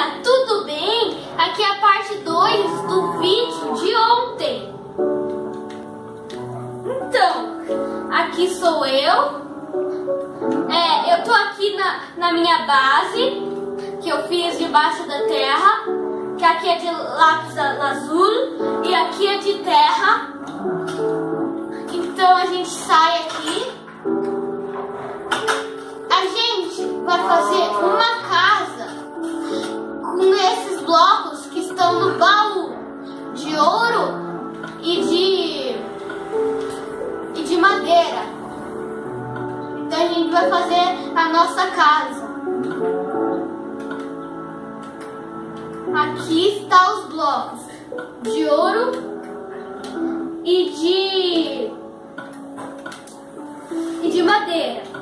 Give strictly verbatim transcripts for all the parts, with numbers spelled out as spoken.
galerinha, tudo bem? Aqui é a parte dois do vídeo de ontem. Então, aqui sou eu. É, eu tô aqui na, na minha base, que eu fiz debaixo da terra, que aqui é de lápis azul e aqui é de terra. Então a gente sai aqui. A gente vai fazer uma casa com esses blocos que estão no baú de ouro e de, e de madeira. Então a gente vai fazer a nossa casa. Aqui estão os blocos de ouro e de, e de madeira,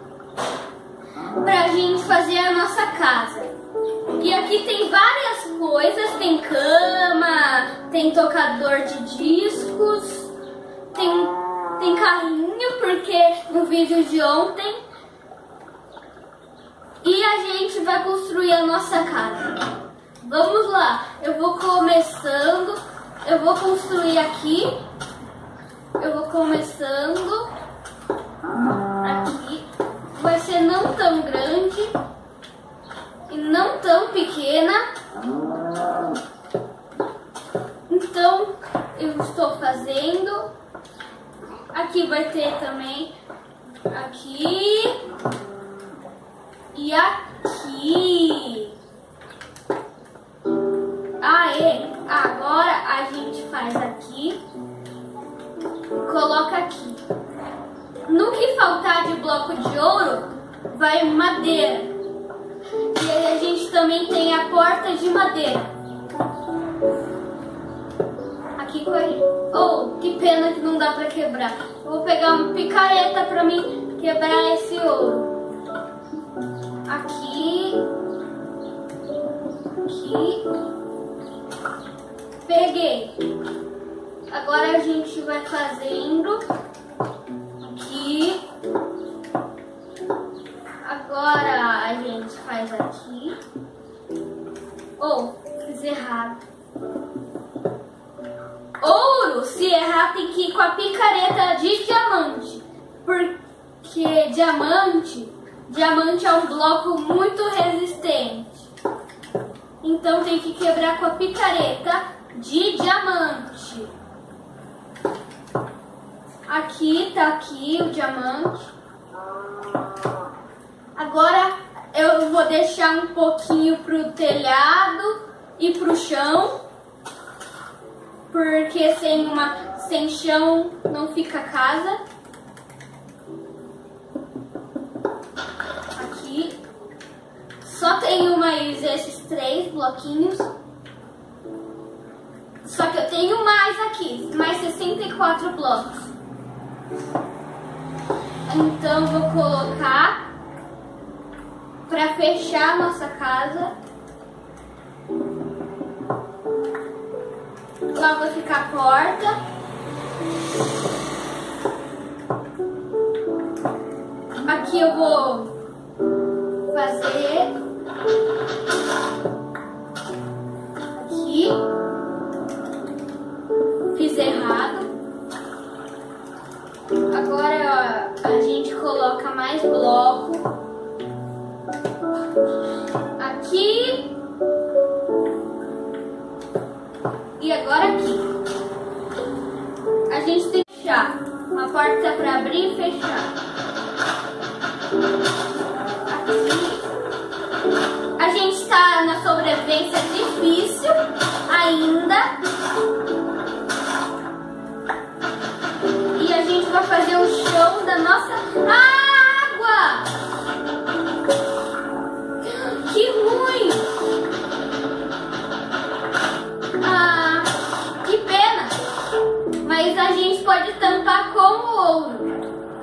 pra gente fazer a nossa casa. E aqui tem várias coisas, tem cama, tem tocador de discos, tem, tem carrinho, porque no vídeo de ontem. E a gente vai construir a nossa casa. Vamos lá, eu vou começando, eu vou construir aqui, eu vou começando aqui. Vai ser não tão grande e não tão pequena. Então eu estou fazendo. Aqui vai ter também aqui e aqui. Aê! Agora a gente faz aqui, coloca aqui. No que faltar de bloco de ouro, vai madeira. E aí a gente também tem a porta de madeira. Aqui com ele. Oh, que pena que não dá pra quebrar. Eu vou pegar uma picareta pra mim quebrar esse ouro. Aqui. Aqui. Peguei. Agora a gente vai fazendo. Aqui. Agora a gente faz aqui. Oh, fiz errado. Ouro, se errar tem que ir com a picareta de diamante. Porque diamante, diamante é um bloco muito resistente. Então tem que quebrar com a picareta de diamante. Aqui tá aqui o diamante. Agora eu vou deixar um pouquinho pro telhado e pro chão, porque sem uma sem chão não fica casa. Aqui só tenho mais esses três bloquinhos. Só que eu tenho mais aqui, mais sessenta e quatro blocos. Então vou colocar para fechar a nossa casa. Lá vai ficar a porta. Aqui eu vou fazer aqui. Fiz errado. Agora ó, a gente coloca mais bloco aqui e agora aqui. A gente tem que fechar uma porta para abrir e fechar. Aqui a gente está na sobrevivência difícil ainda. E a gente vai fazer o chão da nossa água. Que ruim! Ah, que pena! Mas a gente pode tampar com ouro.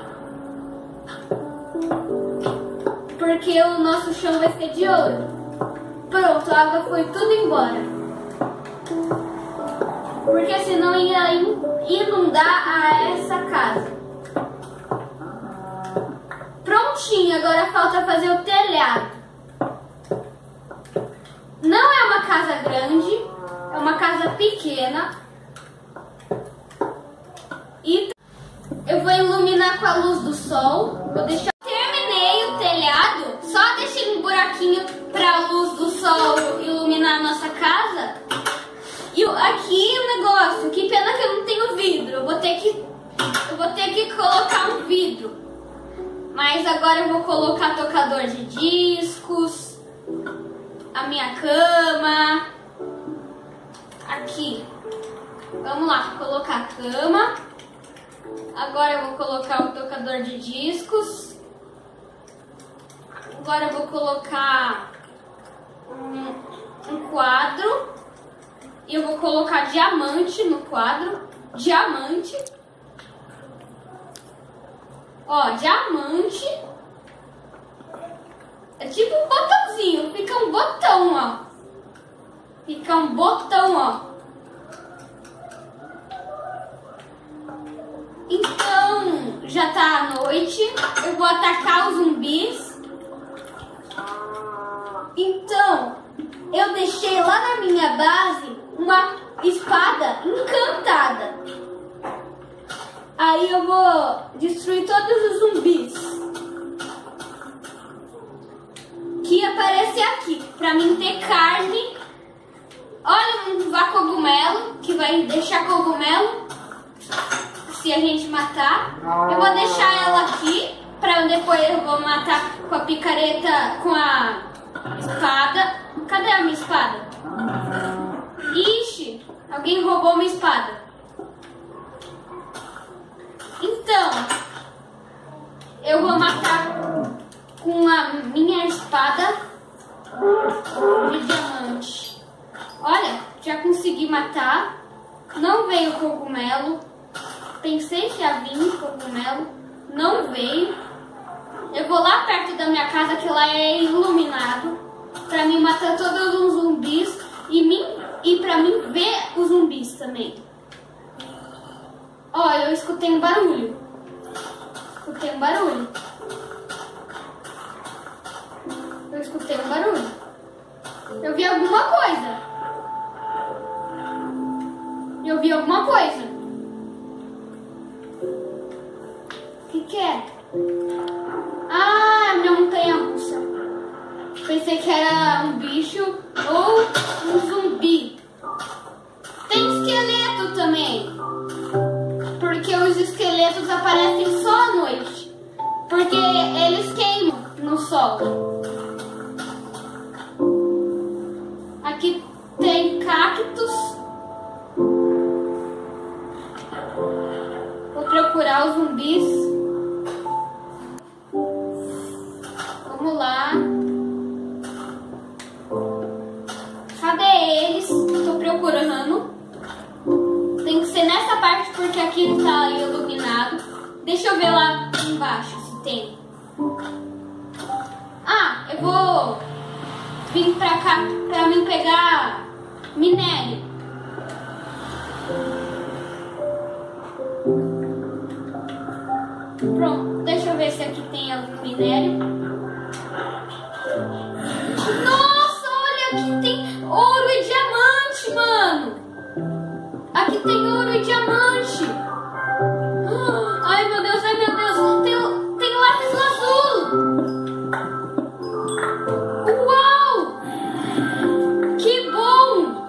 Porque o nosso chão vai ser de ouro. Pronto, a água foi tudo embora. Porque senão ia inundar a essa casa. Prontinho, agora falta fazer o telhado. Não casa grande, é uma casa pequena. E eu vou iluminar com a luz do sol. Vou deixar... Terminei o telhado, só deixei um buraquinho para a luz do sol iluminar a nossa casa. E aqui o negócio, que pena que eu não tenho vidro. Eu vou ter que, eu vou ter que colocar um vidro. Mas agora eu vou colocar tocador de discos, a minha cama. Aqui. Vamos lá, colocar a cama. Agora eu vou colocar o tocador de discos. Agora eu vou colocar um, um quadro. E eu vou colocar diamante no quadro. Diamante. Ó, diamante. É tipo um botãozinho. Fica um botão, ó. Fica um botão, ó. Então, já tá à noite. Eu vou atacar os zumbis. Então, eu deixei lá na minha base uma espada encantada. Aí eu vou destruir todos os zumbis que aparecem aqui, pra mim ter carne. Olha um cogumelo, que vai deixar cogumelo se a gente matar. Eu vou deixar ela aqui, pra depois eu vou matar com a picareta, com a espada. Cadê a minha espada? Ixi, alguém roubou minha espada. Então, eu vou matar com a minha espada de diamante. Olha, já consegui matar. Não veio cogumelo. Pensei que ia vir cogumelo. Não veio. Eu vou lá perto da minha casa, que lá é iluminado, pra mim matar todos os zumbis e, mim, e pra mim ver os zumbis também. Ó, eu escutei um barulho. Escutei um barulho. Eu escutei um barulho. Eu vi alguma coisa. Eu vi alguma coisa. O que que é? Ah, minha montanha-russa. Pensei que era um bicho ou um zumbi. Tem esqueleto também. Porque os esqueletos aparecem só à noite. Porque eles queimam no sol. Aqui tem cactos. Vou procurar os zumbis. Vamos lá. Cadê eles? Tô procurando. Tem que ser nessa parte porque aqui tá iluminado. Deixa eu ver lá embaixo se tem. Ah, eu vou vir pra cá pra mim pegar minério. Pronto, deixa eu ver se aqui tem algum minério. Nossa, olha, aqui tem ouro e diamante, mano. Aqui tem ouro e diamante. Ai, meu Deus, ai, meu Deus. Tem, tem lápis azul. Uau! Que bom!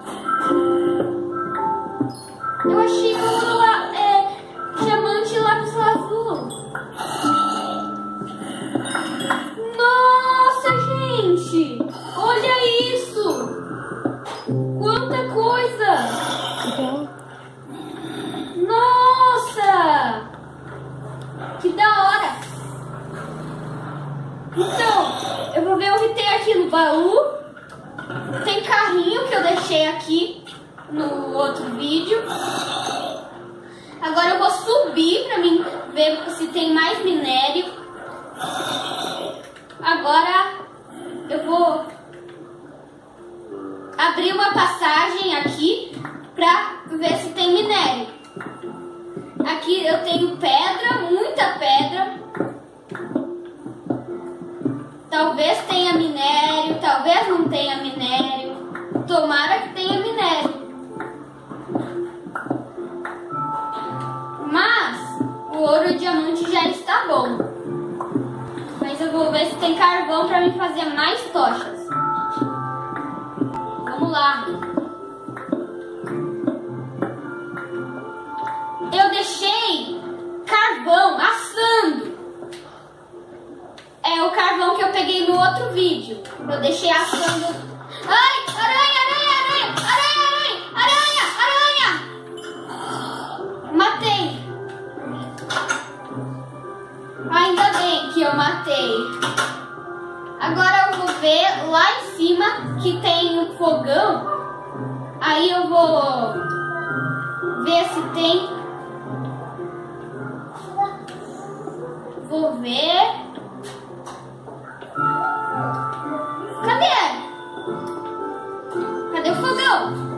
Eu achei ouro lá, é, diamante e lápis azul. Nossa, gente! Olha isso! Quanta coisa! Nossa! Que da hora! Então, eu vou ver o que tem aqui no baú. Tem carrinho que eu deixei aqui no outro vídeo. Agora eu vou subir pra mim ver se tem mais minério. Agora eu vou abrir uma passagem aqui pra ver se tem minério. Aqui eu tenho pedra, muita pedra. Talvez tenha minério, talvez não tenha minério. Tomara que tenha minério. Mas o ouro e o diamante já está bom. Mas eu vou ver se tem carvão para me fazer mais tochas. Vamos lá. Eu deixei carvão assando. É o carvão que eu peguei no outro vídeo. Eu deixei assando. Ai, aranha, aranha, aranha, aranha, aranha, aranha, aranha. Matei. Ainda bem que eu matei. Agora eu vou ver lá em cima que tem um fogão. Aí eu vou ver se tem. Vou ver. Cadê? Cadê o fogão?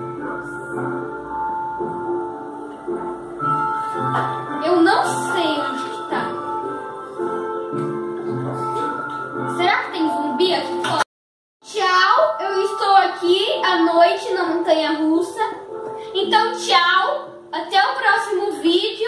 Eu não sei onde que tá. Será que tem zumbi aqui fora? Tchau, eu estou aqui à noite na montanha russa. Então tchau, até o próximo vídeo.